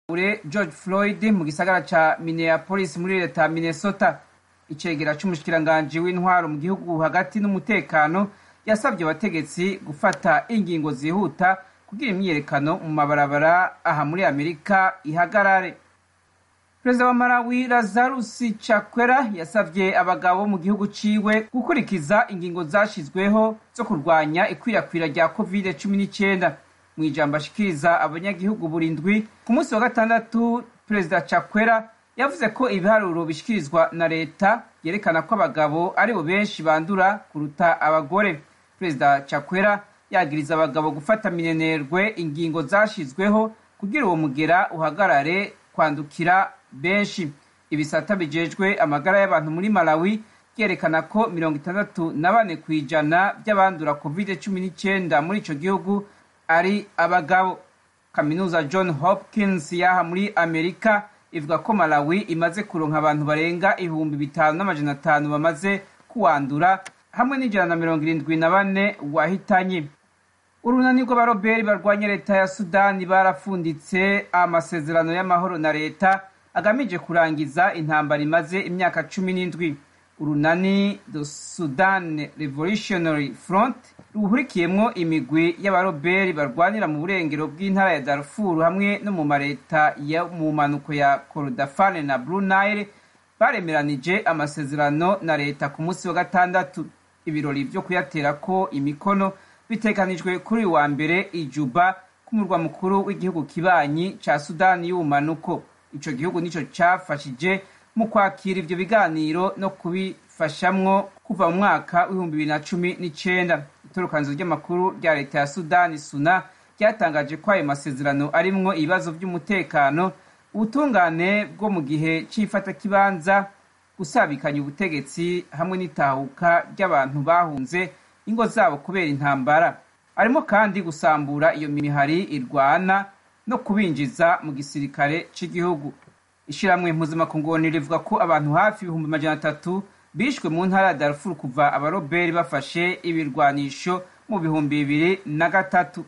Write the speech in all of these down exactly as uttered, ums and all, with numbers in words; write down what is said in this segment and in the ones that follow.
ure George Floyd mu gisagara ca Minneapolis muri leta ya Minnesota. Icegera c'umushikiranganji w'intwaro mu gihugu hagati n'umutekano yasabye abategetsi gufata ingingo zihuta kugira imyiyerekano mu mabarabara aha muri Amerika ihagarare. Perezida wa Malawi Lazarus Chakwera yasavye abagabo mu gihugu ciwe gukurikiza ingingo zashizweho zo kurwanya ikwirakwira rya covid cumi n'icyenda. Mu ijambo ashikiriza abanyagihugu burindwi ku munsi wa gatandatu, Perezida Chakwera yavuze ko ibiharuro bishikirizwa na leta yerekana ko abagabo aribo benshi bandura kuruta abagore. Perezida Chakwera yagiriza abagabo gufata minenerwe ingingo zashizweho kugira uwo mugera uhagarare kwandukira benshi. Ibisata bijejwe amagara y'abantu muri Malawi yerekana ko mirongo itandatu na bane kw'ijana by'abandura covid cumi n'icyenda muri ico gihugu ari abagabo. Kaminuza John Hopkins yaha muri Amerika ivuga ko Malawi imaze kuronka abantu barenga ibihumbi bitanu n'amajana atanu bamaze kuwandura hamwe n'ijana na mirongo irindwi na bane wahitanye. Urunani rw'abaroberi barwanya leta ya Sudani barafunditse amasezerano y'amahoro na leta agamije kurangiza intambara imaze imyaka cumi n'indwi. Urunani The Sudan Revolutionary Front ruhurikiyemwo imigwi y'abaroberi barwanira mu burengero bw'intara ya Darfur hamwe no mu mareta ya mu manuko ya Kordofan na Blue Nile baremeranije amasezerano na leta ku munsi wa gatandatu. Ibirori vyo kuyatera ko imikono bitekanijwe kuri wa mbere i Juba ku murwa mukuru w'igihugu kibanyi ca Sudani y'ubumanuko. Ico gihugu nico cafashije mu kwakira ivyo biganiro no kubifashamwo kuva mu mwaka w'ibihumbi bibiri na cumi n'icenda. Itorokanizo ry'amakuru rya leta ya Sudani Suna ryatangaje ko ayo masezerano arimwo ibibazo vy'umutekano, ubutungane bwo mu gihe c'ifata kibanza, gusabikanya ubutegetsi hamwe n'itahuka ry'abantu bahunze ingo zabo kubera intambara. Arimo kandi gusambura iyo mihari irwana no kubinjiza mu gisirikare c'igihugu. Ishiramwe mpuzamakungu rivuga ko abantu hafi ibihumbi amajana atatu bishwe mu ntara ya Darfur kuva abaroberi bafashe ibirwanisho mu bihumbi bibiri na gatatu.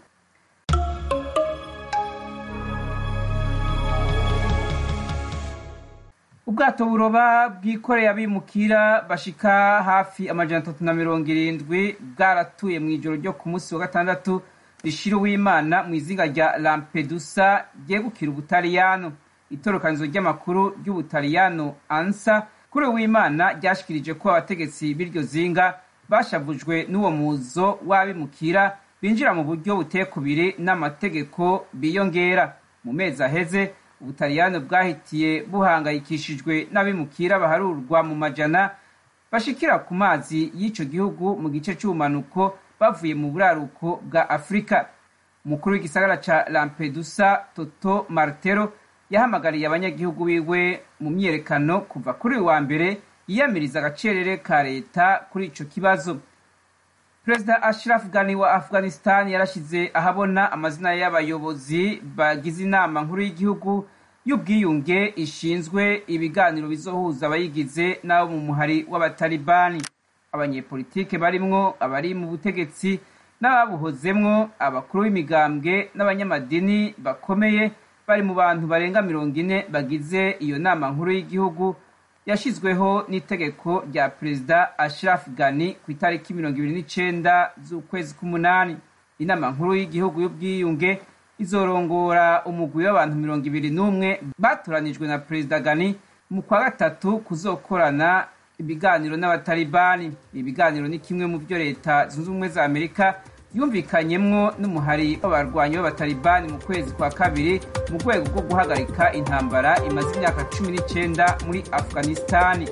Ubwato buroba bwikoreye abimukira bashika hafi amajana atatu na mirongo irindwi bwaratuye mu ijoro ryo ku munsi wa gatandatu rishira uw'Imana mu izinga rya Lampedusa ryegukira Ubutaliyano. Itorokanizo ry'amakuru ry'Ubutaliyano ANSA kuri uw'Imana ryashikirije ko abategetsi b'iryo zinga bashavujwe n'uwo muzo w'abimukira binjira mu buryo butekubiri n'amategeko biyongera. Mu mezi aheze Ubutaliyano bwahitiye buhangayikishijwe n'abimukira baharurwa mu majana bashikira ku mazi y'ico gihugu mu gice c'ubumanuko bavuye mu buraruko bwa Afrika. Umukuru w'igisagara ca Lampedusa Toto Martero yahamagariye abanyagihugu biwe mu myerekano kuva kuri wa mbere yiyamiriza agacerere ka leta kuri ico kibazo. Perezida Ashraf Ghani wa Afghanistan yarashize ahabona amazina y'abayobozi bagize inama nkuru y'igihugu y'ubwiyunge ishinzwe ibiganiro bizohuza abayigize n'abo mu muhari w'abatalibani. Abanyepolitike barimwo abari mu butegetsi n'ababuhozemwo, abakuru b'imigambwe n'abanyamadini bakomeye bari mu bantu barenga mirongo ine bagize iyo nama nkuru y'igihugu yashizweho n'itegeko rya Perezida Ashraf Ghani ku itariki mirongo ibiri n'icenda z'ukwezi k'umunani. Inama nkuru y'igihugu y'ubwiyunge izorongora umugwi w'abantu mirongo ibiri n'umwe batoranijwe na Perezida Ghani mu kwa gatatu kuzokorana ibiganiro n'abatalibani. Ibiganiro ni kimwe mu byo leta zunze ubumwe za Amerika yumvikanyemwo n'umuhari w'abarwanyi b'abatalibani mu kwezi kwa kabiri mu rwego rwo guhagarika intambara imaze imyaka cumi n'icenda muri Afghanistan.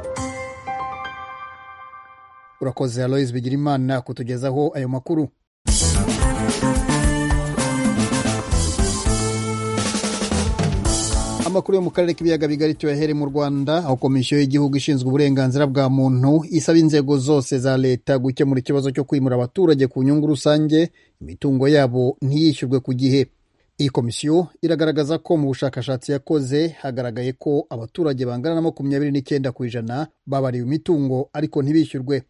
Urakoze Aloys Bigirimana kutugezaho ayo makuru. Amakuru yo mu karere k'ibiyaga bigari tuyahere mu Rwanda, aho komisiyo y'igihugu ishinzwe uburenganzira bwa muntu isaba inzego zose za leta gukemura ikibazo cyo kwimura abaturage ku nyungu rusange, imitungo yabo ntiyishyurwe ku gihe. Iyi komisiyo iragaragaza ko mu bushakashatsi yakoze hagaragaye ko abaturage bangana na makumyabiri n'icyenda ku ijana babariwe imitungo ariko ntibishyurwe.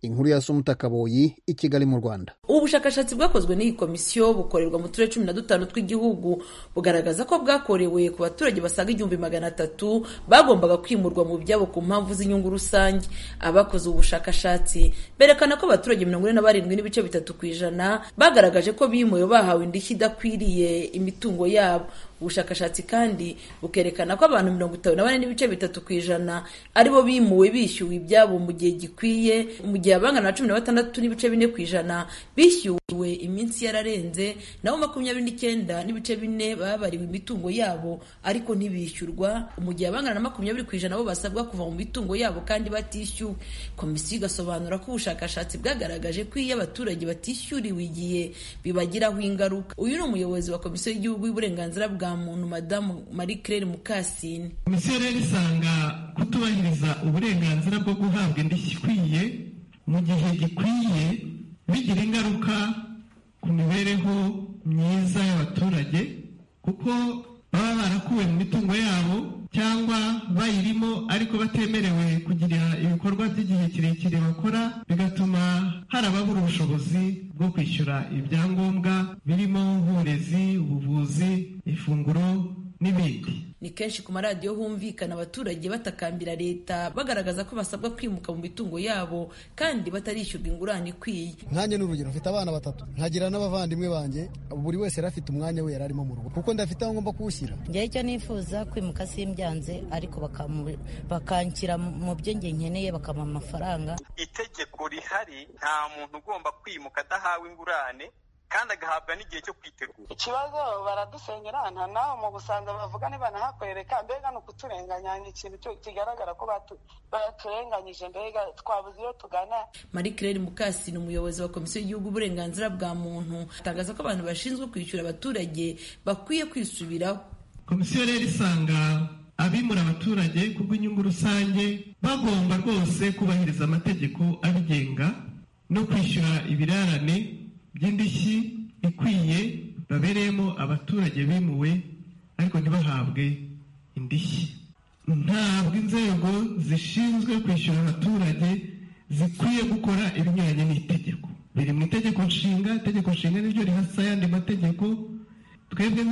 inkuru ya Umutakaboyi i Kigali mu Rwanda. Ubu bushakashatsi bwakozwe n'iyi komisiyo bukorerwa mu turere cumi na dutanu tw'igihugu bugaragaza ko bwakorewe ku baturage basaga igihumbi magana atatu bagombaga kwimurwa mu byabo ku mpamvu z'inyungu rusange. Abakoze ubu bushakashatsi berekana ko abaturage mirongo ine na barindwi n'ibice bitatu ku ijana bagaragaje ko bimuwe bahawe indishyi idakwiriye imitungo yabo. Ubushakashatsi kandi bukerekana ko abantu mirongo itanu na bane n'ibice bitatu ku ijana aribo bimuwe bishyuwe ibyabo mu gihe gikwiye, mu gihe abangana na cumi na batandatu n'ibice bine ku ijana bishyuwe iminsi yararenze, nabo makumyabiri n'icyenda n'ibice bine babariwe imitungo yabo ariko ntibishyurwa, mu gihe abangana na makumyabiri ku ijana bo basabwa kuva mu mitungo yabo kandi batishyuwe. Komisiyo igasobanura ko ubushakashatsi bwagaragaje ko iyo abaturage batishyuriwe igihe bibagiraho ingaruka. Uyu ni umuyobozi wa Komisiyo y'Igihugu y'Uburenganzira bwa muntu Madamu Marie-Claire Mukasine. Komisiyo rero isanga kutubahiriza uburenganzira bwo guhabwa indishyi ikwiye mu gihe gikwiye bigira ingaruka ku mibereho myiza y'abaturage, kuko baba barakuwe mu mitungo yabo cyangwa bayirimo ariko batemerewe kugira ibikorwa by'igihe kirekire bakora, bigatuma hari ababura ubushobozi bwo kwishyura ibyangombwa birimo uburezi, ubuvuzi, ifunguro n'ibindi. Ni kenshi ku maradiyo humvikana abaturage batakambira leta bagaragaza ko basabwa kwimuka mu mitungo yabo kandi batarishyurwa ingurane ikwiye. Nkanjye n'urugero, mfite abana batatu, nkagira n'abavandimwe banjye, buri wese yari afite umwanya we yari arimo mu rugo kuko ndafite aho ngomba kuwushyira. Njye icyo nifuza kwimuka simbyanze, ariko bakanshyira mu byo njye nkeneye bakampa amafaranga. Itegeko rihari, nta muntu ugomba kwimuka adahawe ingurane kandi agahabwa n'igihe cyo kwitegura. Ikibazo baradusenyera, nta naho mu Busanga bavuga niba nahakwereka, mbega ni ukuturenganya, ni ikintu kigaragara ko baturenganyije, mbega twabuze iyo tugana. Marie-Claire Mukasine, umuyobozi wa Komisiyo y'Igihugu y'Uburenganzira bwa muntu, atangaza ko abantu bashinzwe kwishyura abaturage bakwiye kwisubiraho. Komisiyo rero isanga abimura abaturage kubw'inyungu rusange bagomba rwose kubahiriza amategeko abigenga no kwishyura ibirarane by'indishyi ikwiye babereyemo abaturage bimuwe ariko ntibahabwe indishyi. Ntabwo inzego zishinzwe kwishyura abaturage zikwiye gukora ibinyuranye n'itegeko. Biri mu itegeko nshinga, itegeko nshinga niryo rihasa ayandi mategeko. Twebwe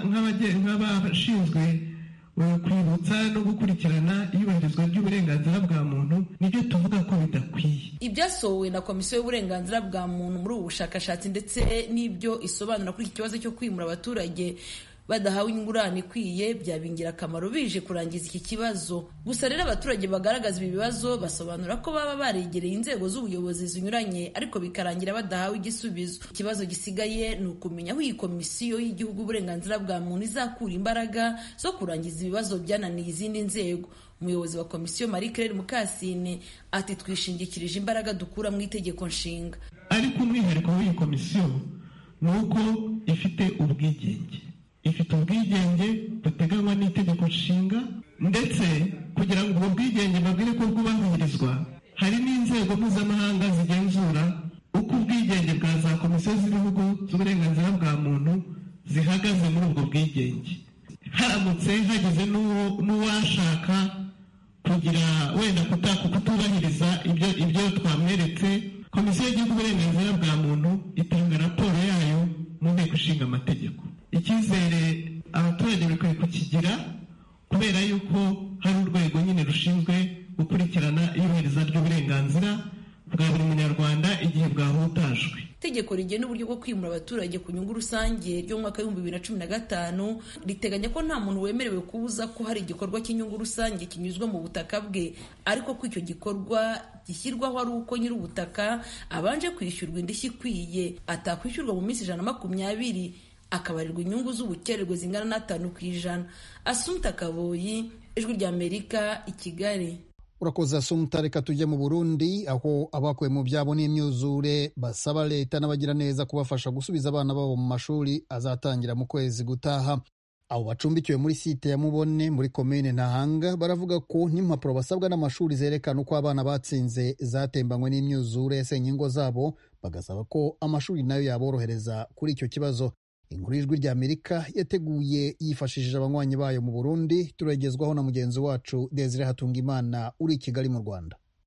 nk'abashinzwe kwibutsa no gukurikirana iyubahirizwa ry'uburenganzira bwa muntu nibyo tuvuga ko bidakwiye. Ibyasohowe na Komisiyo y'Uburenganzira bwa muntu muri ubu bushakashatsi ndetse n'ibyo isobanura kuri iki kibazo cyo kwimura abaturage badahawe ingurane ikwiye byaba ingirakamaro bije kurangiza iki kibazo. Gusa rero abaturage bagaragaza ibi bibazo basobanura ko baba baregereye inzego z'ubuyobozi zinyuranye ariko bikarangira badahawe igisubizo. Ikibazo gisigaye ni ukumenya aho iyi Komisiyo y'Igihugu y'Uburenganzira bwa muntu izakura imbaraga zo kurangiza ibibazo byananiye izindi nzego. Umuyobozi wa Komisiyo Marie-Claire Mukasine ati twishingikirije imbaraga dukura mu itegeko nshinga. Ariko umwihariko w'iyi komisiyo ni uko ifite ubwigenge. Ifite ubwigenge buteganywa n'itegeko nshinga, ndetse kugira ngo ubwo bwigenge babwire ko bwubahirizwa hari n'inzego mpuzamahanga zigenzura uko ubwigenge bwa za komisiyo z'ibihugu z'uburenganzira bwa muntu zihagaze muri ubwo bwigenge. Haramutse hagize n'uwashaka kugira wenda kutubahiriza ibyo ibyo twamweretse, Komisiyo y'Igihugu y'Uburenganzira bwa muntu itanga raporo yayo mu nteko ishinga amategeko. Icyizere abaturage bakwiye kukigira kubera yuko hari urwego nyine rushinzwe gukurikirana iyubahiriza ry'uburenganzira bwa buri munyarwanda igihe bwahutajwe. Itegeko rigena uburyo bwo kwimura abaturage ku nyungu rusange ryo mu mwaka w'ibihumbi bibiri na cumi na gatanu riteganya ko nta muntu wemerewe kubuza ko hari igikorwa cy'inyungu rusange kinyuzwa mu butaka bwe, ariko ko icyo gikorwa gishyirwaho ari uko nyir'ubutaka abanje kwishyurwa indishyi ikwiye, atakwishyurwa mu minsi ijana na makumyabiri akabarirwa inyungu z'ubukererwe zingana n'atanu ku ijana. Umutakaboyi, Ijwi ry'Amerika, i Kigali. Urakoze Asumta. Reka tujye mu Burundi aho abakuwe mu byabo n'imyuzure basaba leta n'abagira neza kubafasha gusubiza abana babo mu mashuri azatangira mu kwezi gutaha. Abo bacumbikiwe muri site ya Mubone muri komine Ntahanga baravuga ko n'impapuro basabwa n'amashuri zerekana uko abana batsinze zatembanywe n'imyuzure yasenye ingo zabo, bagasaba ko amashuri nayo yaborohereza kuri icyo kibazo. Inkuru y'Ijwi ry'Amerika yateguye yifashishije abanywanyi bayo mu Burundi, turagezwaho na mugenzi wacu Desire Hatungimana uri i Kigali mu Rwanda.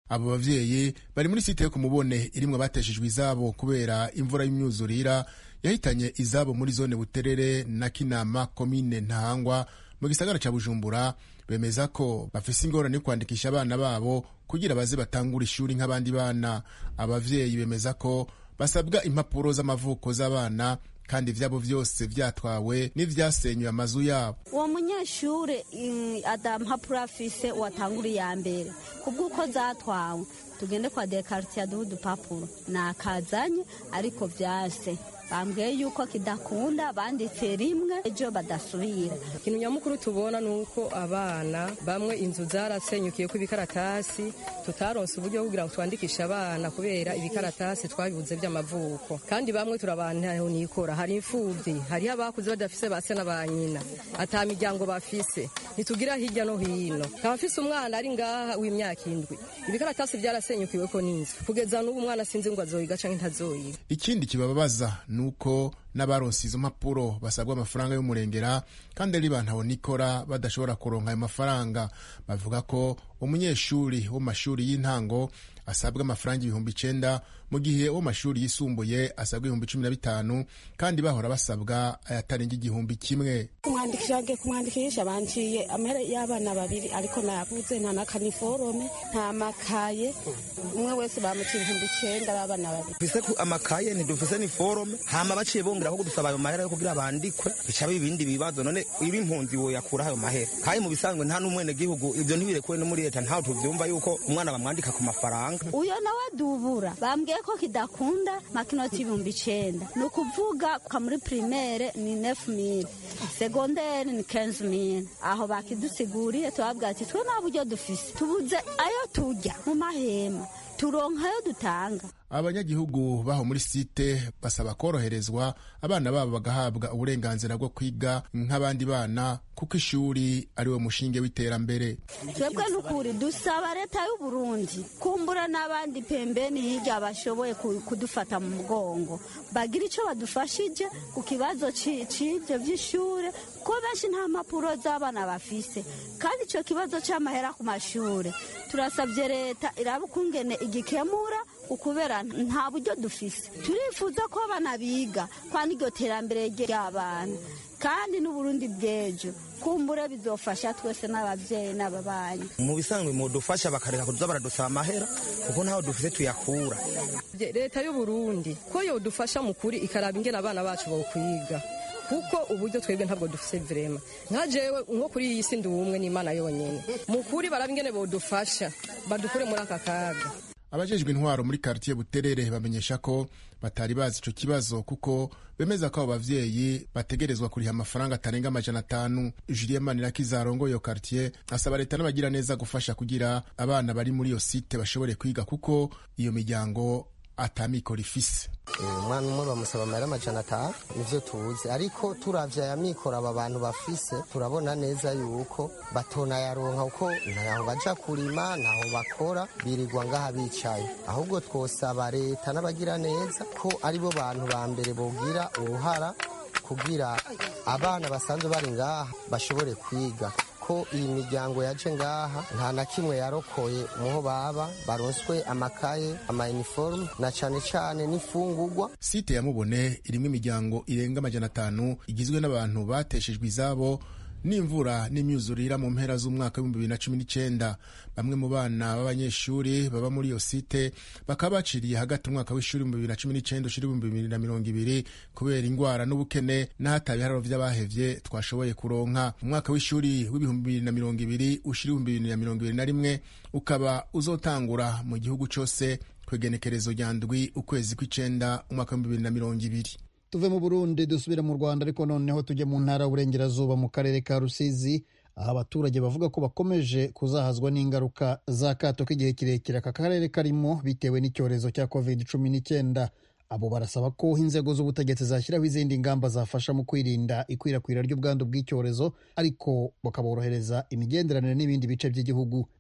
abo bavyeyi bari muri site yo kumubone irimwe abateshejwe izabo kubera imvura y'imyuzurira yahitanye izabo muri zone Buterere na Kinama komine Ntahangwa mu gisagara ca Bujumbura. Bemeza ko bafise ingorane yo kwandikisha abana babo kugira baze batangura ishuri nk'abandi bana. Abavyeyi bemeza ko basabwa impapuro z'amavuko z'abana kandi ivyabo vyose vyatwawe n'ivyasenywe amazu yabo. Uwo munyeshure adampapuro afise watangura iya mbere kubw'uko zatwawe tugende kwa dekartier duhu dupapuro nakazanye ariko vyase bambwiye yuko kidakunda banditse rimwe ejo badasubira. Ikintu nyamukuru tubona nuko abana bamwe inzu zarasenyukiye ko ibikaratasi tutaronse uburyo kugira ngo twandikishe abana kubera ibikaratasi twabibuze by'amavuko, kandi bamwe turabantaho nikora hari imfuvyi hari abakuze badafise base n'abanyina ata miryango bafise nitugira hirya no hino kabafise umwana ari ngaha w'imyaka indwi ibikaratasi byarasenyukiwe ko n'inzu kugeza n'ubu umwana sinzi ngo azoyiga canke ntazoyiga. Ikindi kibababaza nuko n'abaronse izo mpapuro basabwa amafaranga y'umurengera kandi ari bantaho nikora badashobora kuronka ayo mafaranga. Bavuga ko umunyeshuri wo mashuri y'intango asabwa amafaranga ibihumbi icenda mu gihe wo mashuri yisumbuye asabwa ibihumbi cumi na bitanu kandi bahora basabwa ayatarenga igihumbi kimwe. Kumwandikisha kumwandikisha banciye amahera y'abana babiri ariko nayabuze nta nakaniforome nta makaye umwe wese bamuciye ibihumbi icenda y'abana babiri. Bise ku amakaye ntidufise ni forome hama baciye bongera ko dusaba ayo mahera yo kugira bandikwe bicabe ibindi bibazo none ibi impunzi wo yakura ayo mahera kandi mu bisanzwe nta n'umwene gihugu ivyo ntibirekuwe no muri leta ntaho tuvyumva yuko umwana bamwandika ku mafaranga. Uyo nawe dubura bambwiye ko kidakunda makinoti ibihumbi icenda ni ukuvuga kwa muri primaire ni neuf mille secondaire ni quinze mille aho bakidusiguriye tubabwira ati twe nta buryo dufise tubuze ayo turya mu mahema turonka ayo dutanga. Abanyagihugu baho muri site basaba koroherezwa abana babo bagahabwa uburenganzira bwo kwiga nk'abandi bana kuko ishuri ari wo mushinge w'iterambere. Twebwe n'ukuri dusaba leta y'u Burundi kumbura n'abandi pembeni hirya bashoboye kudufata mu mugongo bagira ico badufashije ku kibazo c'ivyo vy'ishure ko benshi nta mpapuro z'abana bafise kandi ico kibazo c'amahera ku mashure turasabye leta iraba ukungene igikemura ukubera nta buryo dufise. Turifuza ko abana biga kandi iryo terambere ry'abana kandi n'Uburundi bw'ejo kumbura bizofasha twese n'abavyeyi n'ababanyi. Mu bisanzwe mu dufasha bakareka kuza baradusaba amahera kuko ntaho dufise tuyakura. Leta y'u Burundi ko yo dufasha mu kuri ikaraba ingena abana bacu bo kwiga kuko uburyo twebwe ntabwo dufise vrema nka jewe nko kuri iyi si ndi umwe n'Imana yonyene mu kuri baraba ingene bo dufasha badukure muri aka kaga. Abajejwe intwaro muri quartier Buterere bamenyesha ko batari bazi ico kibazo kuko bemeza ko abo bavyeyi bategerezwa kuriha amafaranga atarenga amajana atanu. Julien Manirakiza arongoye iyo quartier asaba leta n'abagira neza gufasha kugira abana bari muri iyo site bashobore kwiga kuko iyo miryango atamikoro ifise. Umwana umwe bamusaba amahera amajana atanu nivyo tuzi ariko turavye aya mikoro aba bantu bafise turabona neza yuko batona yaronka uko ntaho baja kurima naho bakora birirwa ngaha bicaye ahubwo twosaba leta n'abagira neza ko aribo bantu ba mbere bogira uruhara kugira abana basanzwe bari ngaha bashobore kwiga ko iyi miryango yaje ngaha nta na kimwe yarokoye muho baba baronswe amakaye ama uniforme na cane cane n'ifungurwa. Site ya Mubone irimo imiryango irenga amajana atanu igizwe n'abantu bateshejwe izabo n'imvura n'imyuzurira mu mpera z'umwaka w'ibihumbi bibiri na cumi n'icenda. Bamwe mu bana b'abanyeshuri baba muri iyo site bakaba baciriye hagati umwaka w'ishuri mu bibiri na cumi n'icenda ushira ibihumbi bibiri na mirongo ibiri kubera ingwara n'ubukene n'ahataye ibiharuro vy'abahevye twashoboye kuronka. Umwaka w'ishuri w'ibihumbi bibiri na mirongo ibiri ushira ibihumbi bibiri na mirongo ibiri na rimwe ukaba uzotangura mu gihugu cose kwegenekerezo rya ndwi ukwezi kw'icenda umwaka w'ibihumbi bibiri na mirongo ibiri. Tuve mu Burundi dusubira mu Rwanda ariko noneho tujye mu ntara y'Uburengerazuba mu karere ka Rusizi aho abaturage bavuga ko bakomeje kuzahazwa n'ingaruka z'akato k'igihe kirekire aka karere karimo bitewe n'icyorezo cya covid cumi n'icyenda. Abo barasaba ko inzego z'ubutegetsi zashyiraho izindi ngamba zafasha mu kwirinda ikwirakwira ry'ubwandu bw'icyorezo ariko bakaborohereza imigenderanire n'ibindi bice by'igihugu.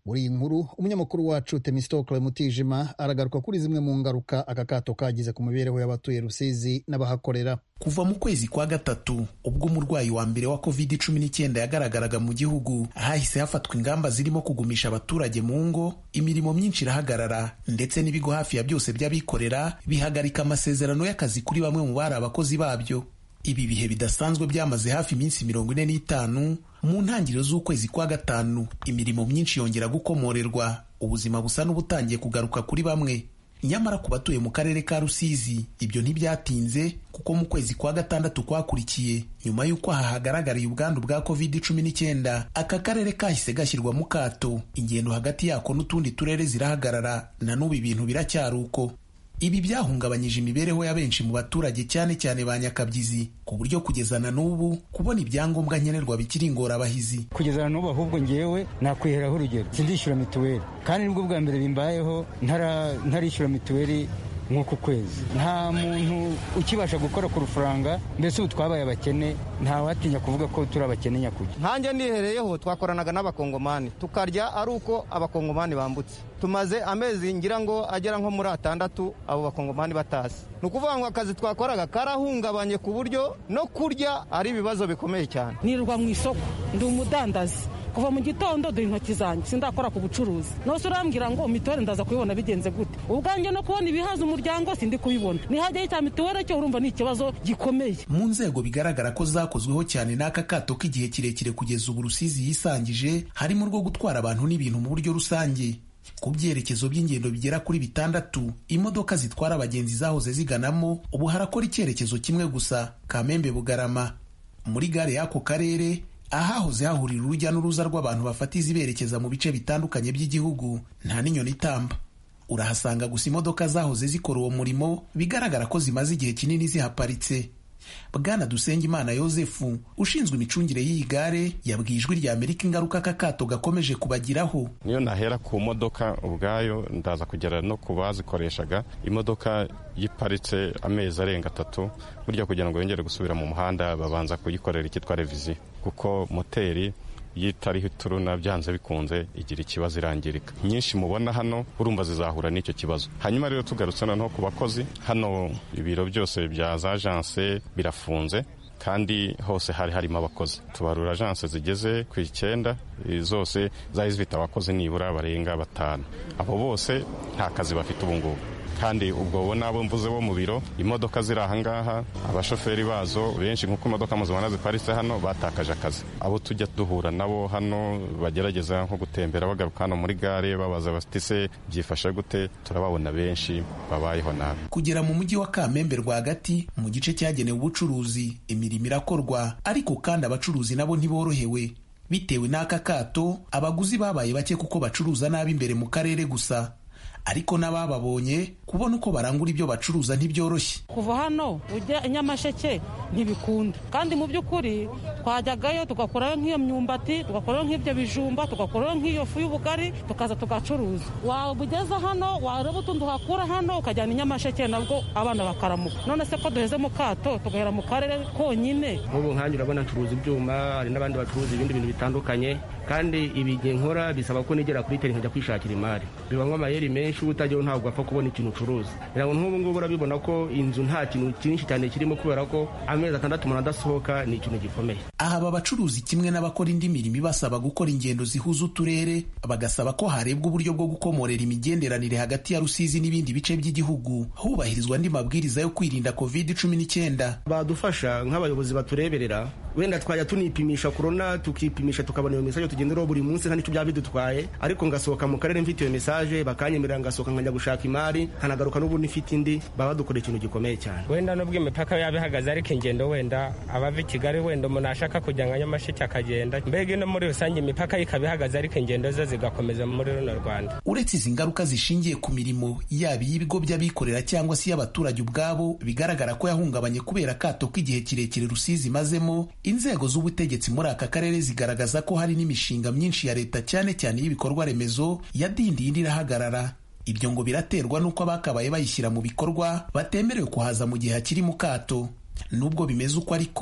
muri iyi nkuru umunyamakuru wacu Temistokle Mutijima aragaruka kuri zimwe mu ngaruka aka kato kagize ku mibereho y'abatuye Rusizi n'abahakorera. Kuva mu kwezi kwa gatatu ubwo umurwayi wa mbere wa covid cumi n'icyenda yagaragaraga mu gihugu, hahise hafatwa ingamba zirimo kugumisha abaturage mu ngo, imirimo myinshi irahagarara ndetse n'ibigo hafi ya byose by'abikorera bihagarika amasezerano y'akazi kuri bamwe mu bari abakozi babyo. Ibi bihe bidasanzwe byamaze hafi iminsi mirongo ine n'itanu. Mu ntangiriro z'ukwezi kwa gatanu imirimo myinshi yongera gukomorerwa, ubuzima busa n'ubutangiye kugaruka kuri bamwe. Nyamara ku batuye mu karere ka Rusizi ibyo ntibyatinze, kuko mu kwezi kwa gatandatu kwakurikiye nyuma y'uko aha hagaragariye ubwandu bwa covid cumi n'icyenda, aka karere kahise gashyirwa mu kato, ingendo hagati yako n'utundi turere zirahagarara, na n'ubu ibintu biracyari uko. Ibi byahungabanyije imibereho ya benshi mu baturage, cyane cyane ba nyakabyizi, ku buryo kugezana n'ubu kubona ibyangombwa nkenerwa bikiri ingorabahizi. Kugezana n'ubu ahubwo ngewe nakwiheraho urugero, sindishyura mituweli, kandi nibwo bwa mbere bimbayeho ntarishyura mituweli nk'uku kwezi. Nta muntu ukibasha gukora ku rufaranga, mbese ubu twabaye abakene, nta watinya kuvuga ko turi abakene nyakujya. Nkanjye nihereyeho twakoranaga n'abakongomani tukarya ari uko abakongomani bambutse. Tumaze amezi ngira ngo agera nko muri atandatu abo bakongomani batasi. Ni ukuvuga ngo akazi twakoraga karahungabanye ku buryo no kurya ari ibibazo bikomeye cyane. Nirwa mu isoko, ndi umudandazi. Kuva mu gitondo dore intoki zanjye sindakora ku bucuruzi. Nose urambwira ngo mituweli ndaza kubibona bigenze gute? Ubwanjye no kubona ibihaza umuryango sindi kubibona. Nihajyaho cya mituweli cyo urumva ni ikibazo gikomeye. Mu nzego bigaragara ko zakozweho cyane n'aka kato k'igihe kirekire kugeza ubu Rusizi yisangije, harimo urwo gutwara abantu n'ibintu mu buryo rusange. Ku byerekezo by'ingendo bigera kuri bitandatu, imodoka zitwara abagenzi zahoze ziganamo ubu harakora icyerekezo kimwe gusa, Kamembe Bugarama. Muri gare y'ako karere ahahoze hahurira urujya n'uruza rw'abantu bafata iziberekeza mu bice bitandukanye by'igihugu, nta n'inyoni itamba. Urahasanga gusa imodoka zahoze zikora uwo murimo, bigaragara ko zimaze igihe kinini zihaparitse. Bwana Dusengimana Yosefu ushinzwe imicungire y'iyi gare yabwiye Ijwi rya Amerika ingaruka aka kato gakomeje kubagiraho. Niyo nahera ku modoka ubwayo, ndaza kugera no ku bazikoreshaga. Imodoka yiparitse amezi arenga atatu, burya kugira ngo yongere gusubira mu muhanda babanza kuyikorera icyitwa reviziyo, kuko moteri yitariho ituruna byanze bikunze igira ikibazo irangirika. Nyinshi mubona hano urumva zizahura n'icyo kibazo. Hanyuma rero tugarutse noneho ku bakozi, hano ibiro byose bya za agence birafunze, kandi hose hari harimo abakozi. Tubarura agence zigeze ku icyenda, zose zari zifite abakozi nibura barenga batanu. Abo bose nta kazi bafite ubu ngubu. Kandi ubwo bo nabo mvuze bo mu biro, imodoka ziri ahangaha, abashoferi bazo benshi nk'uko imodoka muzibona ziparitse hano batakaje akazi. Abo tujya duhura nabo hano bagerageza nko gutembera bagaruka hano muri gare babaza bati se byifashe gute, turababona benshi babayeho nabi. Kugera mu mujyi wa Kamembe rwagati mu gice cyagenewe ubucuruzi, imirimo irakorwa, ariko kandi abacuruzi nabo ntiborohewe. Bitewe n'aka kato, abaguzi babaye bake kuko bacuruza nabi imbere mu karere gusa, ariko n'abababonye kubona uko barangura ibyo bacuruza ntibyoroshye. Kuva hano ujya Nyamasheke ntibikunda, kandi mu by'ukuri twajyagayo tugakorayo nk'iyo myumbati, tugakorayo nk'ibyo bijumba, tugakorayo nk'iyo fu y'ubugari, tukaza tugacuruza. Wabugeza hano wareba utundi uhakura hano ukajyana i Nyamasheke, nabwo abana bakaramuka. None se ko duheze mu kato tugahera mu karere konyine? Nk'ubu nkanjye urabona ncuruza ibyuma, hari n'abandi bacuruza ibindi bintu bitandukanye, kandi ibi ngiye nkora bisaba ko nigera kuri teri nkajya kwishakira imari. Bibamo amayeri menshi, utajyaho ntabwo apfa kubona ikintu ucuruza. Rero nk'ubu ngubu urabibona ko inzu nta kintu cyinshi cyane kirimo, kubera ko amezi atandatu umuntu adasohoka ni ikintu gikomeye. Aha aba bacuruzi kimwe n'abakora indi mirimo ibasaba gukora ingendo zihuza uturere, bagasaba ko harebwa uburyo bwo gukomorera imigenderanire hagati ya Rusizi n'ibindi bice by'igihugu, hubahirizwa andi mabwiriza yo kwirinda covid cumi n'icyenda. Badufasha nk'abayobozi batureberera, wenda twajya tunipimisha corona, tukipimisha tukabona iyo message tugenderaho buri munsi, nta nicyo byaba bidutwaye, ariko ngasohoka mu karere mfite iyo message bakanyemerera ngasohoka nkajya gushaka imari, nkanagaruka n'ubu nifite indi, baba badukorera ikintu gikomeye cyane. Wenda nubwo imipaka yabihagaze, ariko ingendo wenda abava i Kigali wenda umuntu ashaka kujya nka Nyamasheke akagenda, mbega no muri rusange imipaka ikabihagaze, ariko ingendo ze zigakomeza muri runo Rwanda. Uretse izi ngaruka zishingiye ku mirimo yaba iy'ibigo by'abikorera cyangwa se y'abaturage ubwabo, bigaragara ko yahungabanye kubera akato k'igihe kirekire Rusizi mazemo, inzego z'ubutegetsi muri aka karere zigaragaza ko hari n'imishinga myinshi ya leta cyane cyane y'ibikorwa remezo yadindiye indi irahagarara. Ibyo ngo biraterwa n'uko abakabaye bayishyira mu bikorwa batemerewe kuhaza mu gihe hakiri mu kato. Nubwo bimeze uko ariko,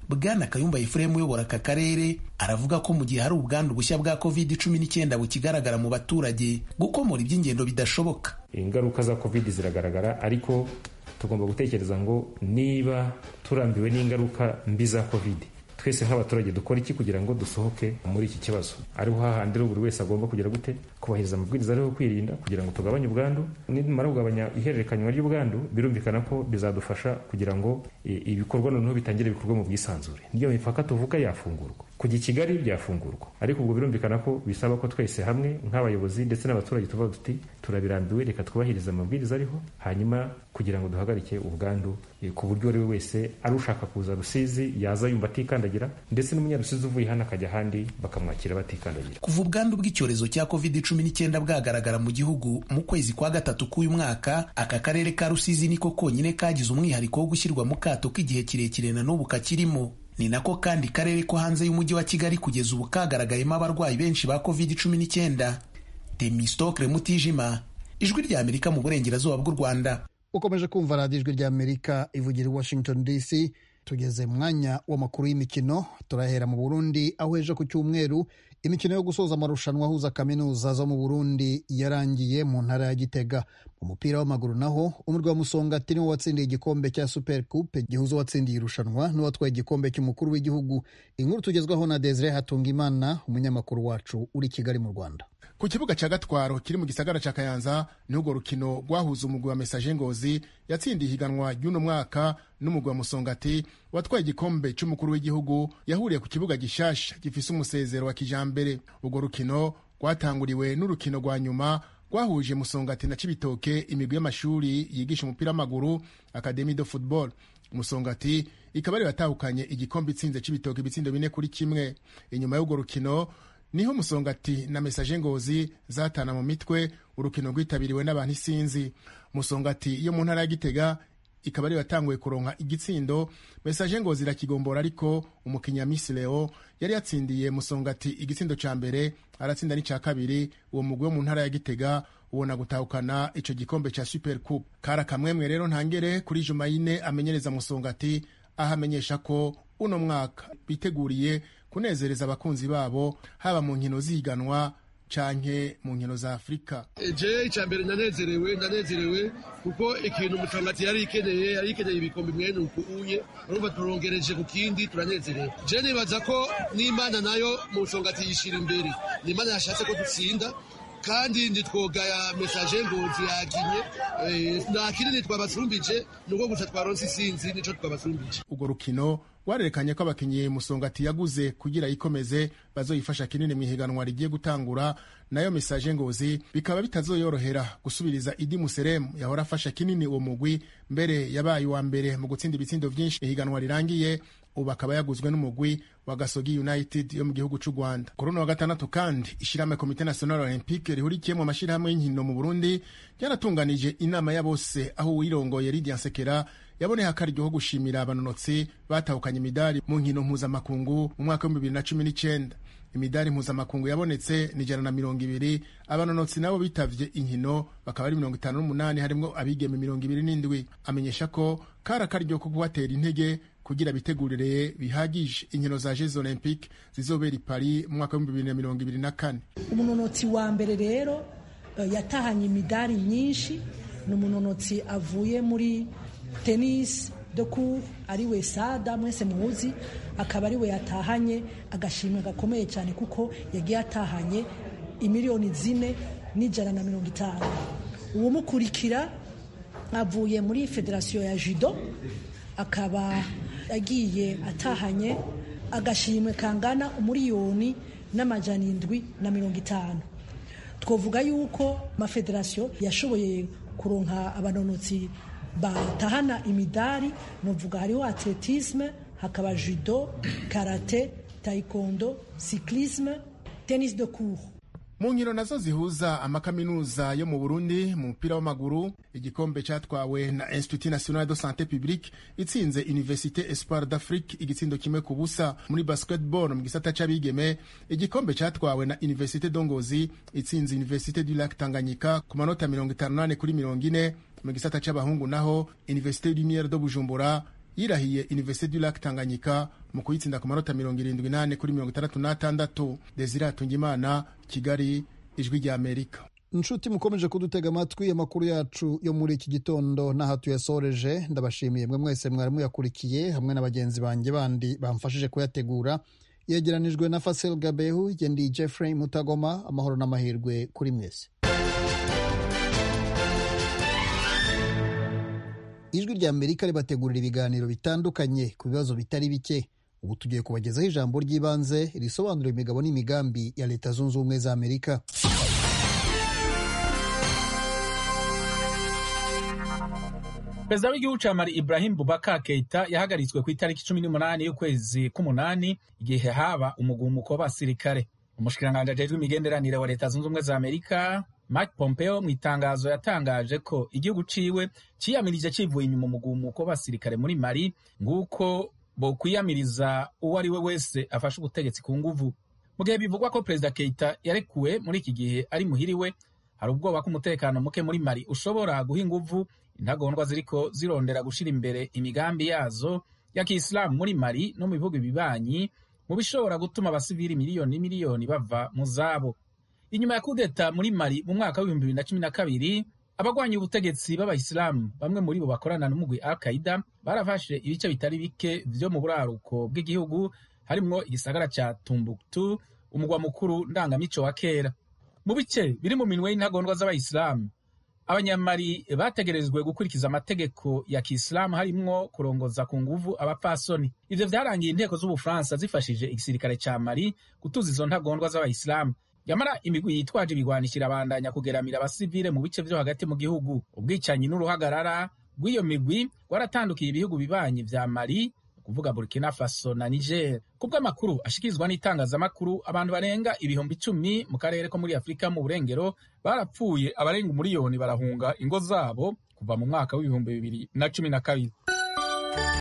Bwana Kayumba Ephraim uyobora aka karere aravuga ko mu gihe hari ubwandu bushya bwa covid cumi n'icyenda bukigaragara mu baturage gukomora iby'ingendo bidashoboka. Ingaruka za covid ziragaragara, ariko tugomba gutekereza ngo niba turambiwe n'ingaruka mbi za covid, twese nk'abaturage dukora iki kugira ngo dusohoke muri iki kibazo? Ariho hahandi buri wese agomba kugira gute kubahiriza amabwiriza ariho kwirinda kugira ngo tugabanye ubwandu. Nimara kugabanya ihererekanywa ry'ubwandu, birumvikana ko bizadufasha kugira ngo ibikorwa noneho bitangire bikorwa mu bwisanzure. Niyo mipaka tuvuga yafungurwa, kujya i Kigali byafungurwa, ariko ubwo birumvikana ko bisaba ko twese hamwe nk'abayobozi ndetse n'abaturage tuvuga tuti turabirambiwe, reka twubahiriza amabwiriza ariho, hanyuma kugira ngo duhagarike ubwandu ku buryo ari we wese ari ushaka kuza Rusizi yaza yumva atikandagira, ndetse n'umunyarusizi uvuye hano akajya ahandi bakamwakira batikandagira. Kuva ubwandu bw'icyorezo cya covid cumi n'icyenda bwagaragara mu gihugu mu kwezi kwa gatatu k'uyu mwaka, aka karere ka Rusizi niko konyine kagize umwihariko wo gushyirwa mu kato k'igihe kirekire na n'ubu kakirimo. Ni nako kandi karere ko hanze y'umujyi wa Kigali kugeza ubu kagaragayemo abarwayi benshi ba covid cumi n'icyenda. Temistokle Mutijima, Ijwi rya Amerika mu burengerazuba bw'u Rwanda. Ukomeje kumva radiyo Ijwi rya Amerika ivugira i Washington D C. Tugeze mwanya w'amakuru y'imikino. Turahera mu Burundi, aho ejo ku cyumweru imikino yo gusoza amarushanwa ahuza kaminuza zo mu Burundi yarangiye mu ntara ya Gitega. Mu mupira w'amaguru naho umurwi wa Musongati niwo watsindiye igikombe cya Super Coupe gihuza watsindiye irushanwa n'uwatwaye igikombe cy'umukuru w'igihugu. Inkuru tugezwaho na Desire Hatungimana, umunyamakuru wacu uri Kigali mu Rwanda. Ku kibuga cya Gatwaro kiri mu gisagara cya Kayanza ni urwo rukino rwahuza umugwi wa Message Ngozi yatsindiye ihiganwa ry'uno mwaka n'umugwi wa Musongati watwaye igikombe cy'umukuru w'igihugu yahuriye ku kibuga gishasha gifise umusezero wa kijambere. Urwo rukino rwatanguriwe n'urukino rwa nyuma rwahuje Musongati na Cibitoke, imigwi y'amashuri yigisha umupira w'amaguru Academy de Football. Musongati ikaba ari yatahukanye igikombe itsinze Cibitoke ibitsindo bine kuri kimwe. Inyuma y'urwo rukino niho Musongati na Message Ngozi zatana mu mitwe, urukino rwitabiriwe n'abantu isinzi. Musongati yo mu ntara ya Gitega ikaba ari yatanguye kuronka igitsindo, Message Ngozi irakigombora, ariko umukinya Miss Leo yari yatsindiye Musongati igitsindo ca mbere, aratsinda n'icya kabiri. Uwo mugwi wo mu ntara ya Gitega ubona gutahukana ico gikombe ca Super Coupe. Kara kamwemwe rero ntangere kuri Jumayine amenyereza Musongati, ahamenyesha ko uno mwaka biteguriye kunezereza abakunzi babo haba mu nkino ziganwa canke mu nkino za Afrika. Je icambere nanezerewe nanezerewe kuko ikintu Musongati yari ikeneye yari ikeneye ibikombe mwene ukuye, urumva turongereje ku kindi turanezerewe. Je nibaza ko n'Imana nayo Musongati yishira imbere, n'Imana yashatse ko dutsinda, kandi nditwogaya Message Ngozi yakinye eh, nta kinini twabasumbije, nuko gusa twaronse isinzi nico twabasumbije. Ugo rukino warerekanye ko abakinyi Musongati yaguze kugira ikomeze bazoyifasha kinini mihiganwa rigiye gutangura, nayo Message Ngozi bikaba bitazoyorohera gusubiriza Idi Museremu yahora afasha kinini uwo mugwi, mbere yabaye wa mbere mu gutsinda ibitsindo vyinshi ihiganwa rirangiye. Ubu akaba yaguzwe n'umugwi wa Gasogi United yo mu gihugu cy'u Rwanda. Kuri wa gatandatu kandi ishirahamwe Komite National Olympique rihurikiye mu mashirahamwe y'inkino mu Burundi ryaratunganije inama ya bose, aho uwirongoye Lydia Nsekera yaboneye akaryo ko gushimira abanonotsi batahukanye imidari mu nkino mpuzamakungu mu mwaka wa bibiri na cumi n'icyenda. Imidari mpuzamakungu yabonetse ni ijana na mirongo ibiri, abanonotsi nabo bitavye inkino bakaba ari mirongo itanu n'umunani, harimwo abigeme mirongo ibiri n'indwi. Amenyesha ko kara akaryo ko kubatera intege kugira bitegurire bihagije inkino za Jeux Olympiques zizobera i Paris mu mwaka wa bibiri na mirongo ibiri na kane. Umunonotsi wa mbere rero yatahanye imidari nyinshi ni umunonotsi avuye muri tennis de cour, ari we Sada mwese muzi, akaba ari we yatahanye agashimwe gakomeye cyane kuko yagiye atahanye imiliyoni zine n'ijana na mirongo itanu. Uwo mukurikira avuye muri federasiyo ya judo, akaba yagiye atahanye agashimwe kangana umuriyoni n'amajana indwi na mirongo itanu. Twovuga yuko amafederasiyo yashoboye kuronka abanonotsi batahana imidari, novuga hariho atletisme, hakaba judo, karate, taekwondo, cyclisme, tennis de cour. Mu nkino nazo zihuza amakaminuza yo mu Burundi mu mupira w'amaguru, igikombe cyatwawe na Institut National de Santé Publique itsinze Université Espoir d'Afrique igitsindo kimwe ku busa. Muri basketball mu gisata c'abigeme, igikombe cyatwawe na Université Dongozi itsinze Université du Lac Tanganyika ku manota mirongo itanu n'ane kuri mirongo ine. Mu gisata c'abahungu naho Université Lumière de Bujumbura yirahiye Université du Lac Tanganyika mu kuyitsinda ku manota mirongo irindwi n'ane kuri mirongo itandatu n'atandatu. Desire Hatungimana, Kigali, Ijwi rya Amerika. Inshuti mukomeje kudutega amatwi, amakuru yacu yo muri iki gitondo n'aha tuyasoreje. Ndabashimiye mwe mwese mwari muyakurikiye hamwe na bagenzi banjye bandi bamfashije kuyategura. Yegeranijwe na Fasil Gabehu, Gendi Jeffrey Mutagoma. Amahoro n'amahirwe kuri mwese. Ijwi rya Amerika ribategurira ibiganiro bitandukanye ku bibazo bitari bike. Ubu tugiye kubagezaho ijambo ry'ibanze risobanura imigabo n'imigambi ya Leta Zunze Ubumwe za Amerika. Perezida w'igihugu ca Mali Ibrahim Boubacar Keita yahagaritswe ku itariki cumi n'umunani y'ukwezi k'umunani igihe haba umugumuko w'abasirikare. Umushikiranganji ajejwe imigenderanire wa Leta Zunze Ubumwe za Amerika Mike Pompeo mu itangazo yatangaje ko igihugu ciwe ciyamirije civuye inyuma umugumuko w'abasirikare muri Mali, nguko bo kwiyamiriza uwo ari we wese afashe ubutegetsi ku nguvu. Mu gihe bivugwa ko Perezida Keita yarekuwe muri iki gihe ari muhiriwe, hari ubwoba ko umutekano muke muri Mali ushobora guha inguvu intagondwa ziriko zirondera gushira imbere imigambi yazo ya Kiislamu muri Mali no mu bihugu bibanyi, mu bishobora gutuma abasivili miliyoni miliyoni bava mu zabo. Inyuma ya kudeta muri Mali mu mwaka w'ibihumbi bibiri na cumi na kabiri, abagwanya ubutegetsi b'abayisilamu bamwe muri bo bakorana n'umugwi Al-Qaida barafashe ibice bitari bike vyo mu buraruko bw'igihugu, harimwo igisagara ca Timbuktu, umugwa mukuru ndangamico wa kera. Mu bice biri mu minwe y'intagondwa z'abayisilamu, abanyamari bategerezwe gukurikiza amategeko ya Kiislamu, harimwo kurongoza ku nguvu abapfasoni. Ivyo vyarangiye inteko z'Ubufaransa zifashije igisirikare ca Mali gutuza izo ntagondwa z'abayisilamu. Yamara imigwi yitwaje ibigwanishira abandanya kugeramira abasivile mu bice vyo hagati mu gihugu. Ubwicanyi n'uruhagarara rw'iyo migwi rwaratandukiye ibihugu bibanyi vya Mali, kuvuga Burkina Faso na Niger. Kubw'amakuru ashikirizwa n'itangazamakuru, abantu barenga ibihumbi icumi mu karere ko muri Afrika mu burengero barapfuye, abarenga umuriyoni barahunga ingo zabo kuva mu mwaka w'ibihumbi bibiri na cumi na kabiri.